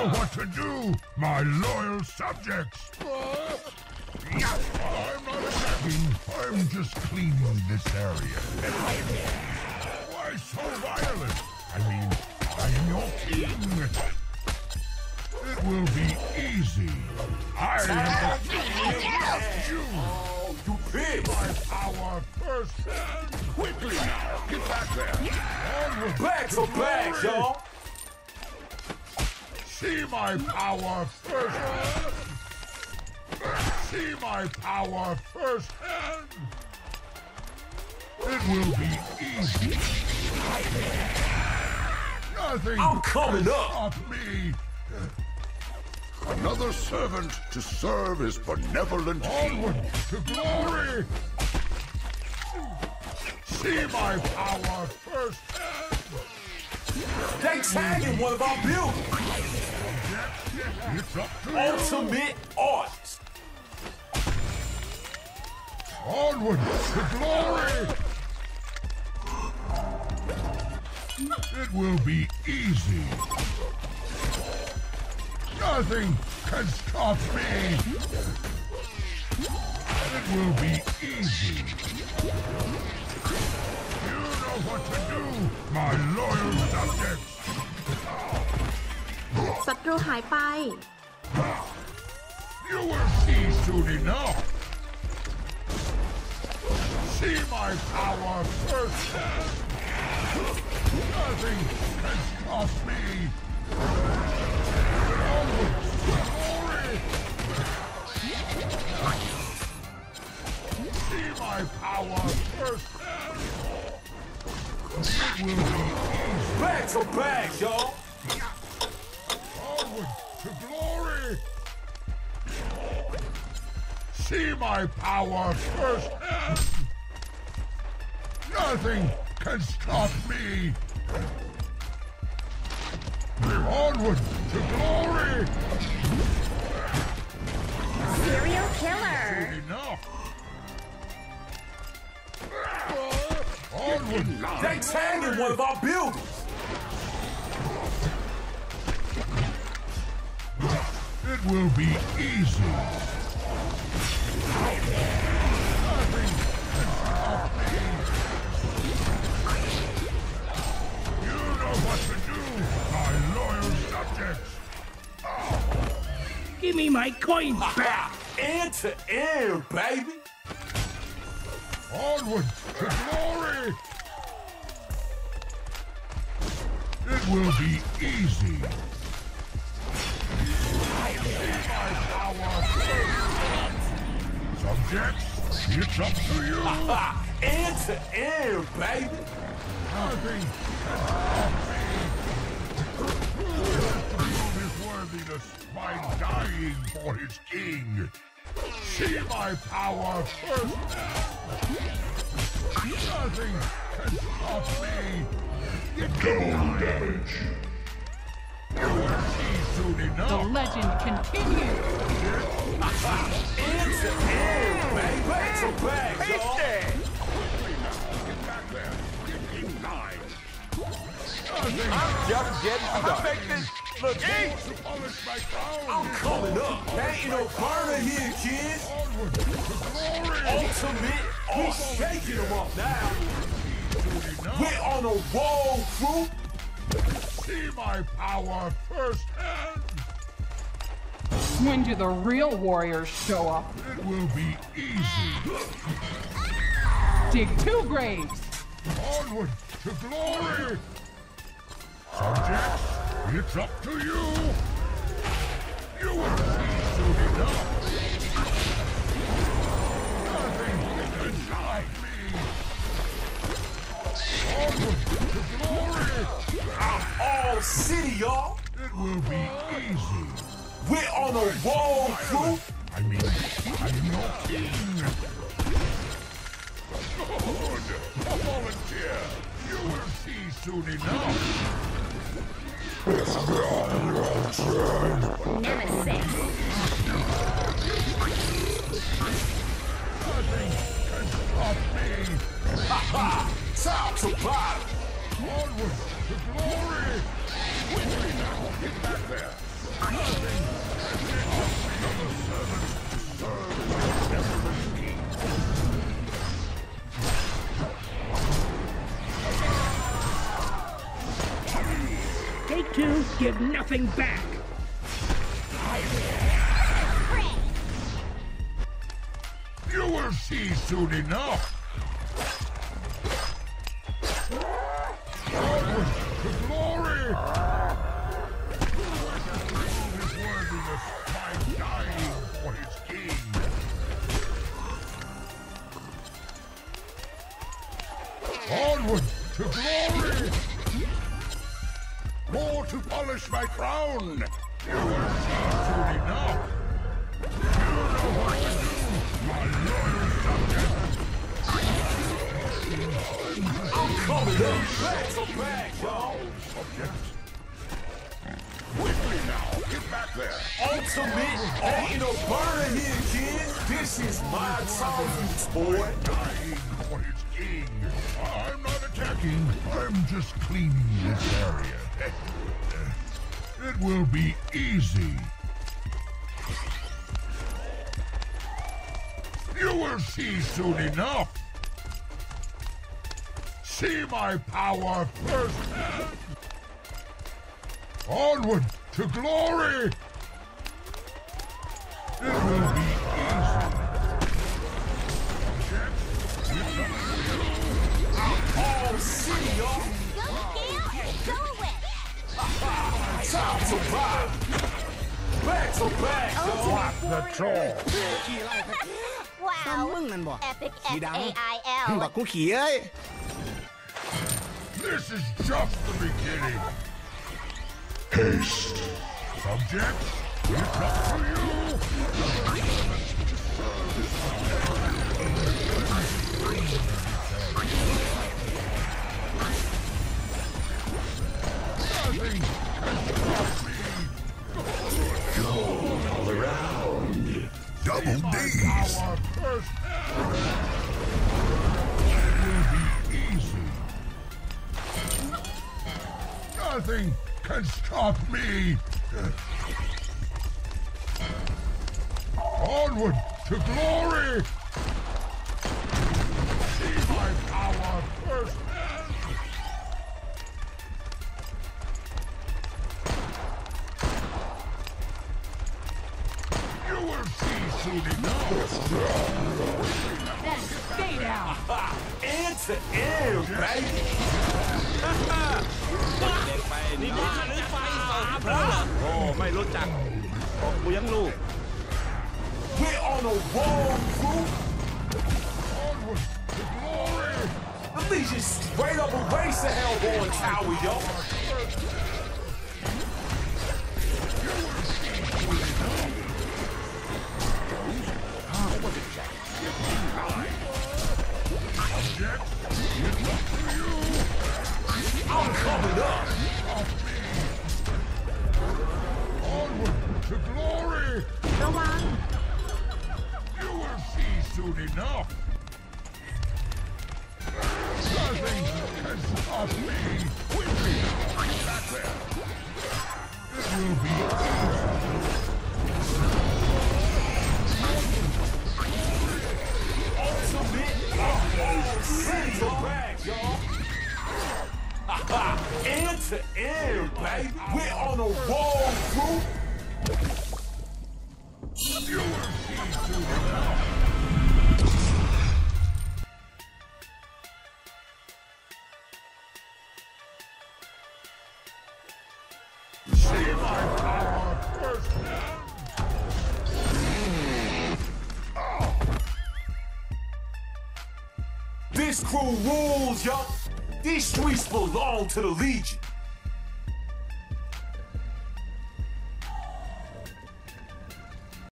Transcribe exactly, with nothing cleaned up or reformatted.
know what to do, my loyal subjects. I'm not attacking. I'm just cleaning this area. Why so violent? I mean, I'm your king. It will be easy. I am the king. You. Oh, you pig! My power first. Quickly now. Get back there. Onward. Back to back, y'all. See my power first. See my power firsthand. It will be easy. Nothing I'm coming can up. stop me. Another servant to serve his benevolent king. Onward to glory. See my power firsthand. They tagging one of our buildings. It's up to you. Ultimate artist. Onward to glory. It will be easy. Nothing can stop me. It will be easy. You know what to do, my loyal subjects. ศัตรูหายไป You will see soon enough. See my power firsthand. Nothing can stop me. Onward to glory. See my power firsthand. It will be easy. Back to back, y'all. Onward to glory. See my power firsthand. Nothing can stop me. Onward to glory. Serial killer Enough. Onward. They tagging one of our buildings. It will be easy. Nothing can stop me. You know what to do, my loyal subjects. Give me my coin back! End to end, baby. Onward to glory. It will be easy. My power. Subjects, it's up to you. End to end, baby. Nothing can stop me. Prove his worthiness by dying for his king. See my power first. Nothing can stop me. Double damage. You will see soon The enough. legend continues! End to end, baby. Back to back, y'all. Get back there. Get in line. Just getting started. Make this look easy. Polish my crown. I'm coming up. Ain't no burner here, kids. Onward to glory. Ultimate. We shaking them up now. Soon enough. We're on a roll, crew. See my power firsthand. When do the real warriors show up? It will be easy. Dig two graves! Onward to glory. Subjects, it's up to you. You will see soon enough. Nothing can stop me. Onward to glory. I'm all city, y'all. It will be easy. We're on a roll, crew. I mean, I'm your king. Good. A volunteer. You will see soon enough. Nemesis Nothing can stop me. Top to bottom. Onward to glory. Quickly now. Get back there. Take two, give nothing back. You will see soon enough. Onward to glory! His worthiness by dying for his king. Onward to glory! More to polish my crown! You will see soon enough. You know what to do, my loyal subject. I'm coming up. Back to back, y'all. Subject. Quickly now, get back there! Ultimate ain't no burner here, kid. This is my time, boy. Dying for his king. I'm not attacking. I'm just cleaning this area. It will be easy. You will see soon enough. See my power firsthand. Onward to glory. It will be easy. Oh, see, y'all. Go, Gale! Go it! Time to ride. Back to back, y'all. The troll. ว้าวมึงนั่นบ่ Epic สี S ดัง A I L บักกูขี่เอ้ย This is just the beginning. Haste. Subject, it's up to you. Nothing can stop me. All around. Double My D's. power firsthand. It will be easy. Nothing can stop me. Onward to glory. See my power firsthand. You will see soon enough. Stay down. End to end, baby. นี่บ้าหรือเปล่าโอ้ไม่รู้จักเลี้ยงลูก We're on a roll, crew. Onward to glory. Them things just straight up erase the Hellborn Tower, yo. Subject, it's up to you. I'm coming up. Onward to glory. ระวัง You will see soon enough. Nothing can stop me. Quickly, back there. It will be Ultimate oh, city back, y'all. End to end, baby. We're on a roll, crew. You will see soon enough. See my power firsthand. This crew rules, y'all. These streets belong to the Legion.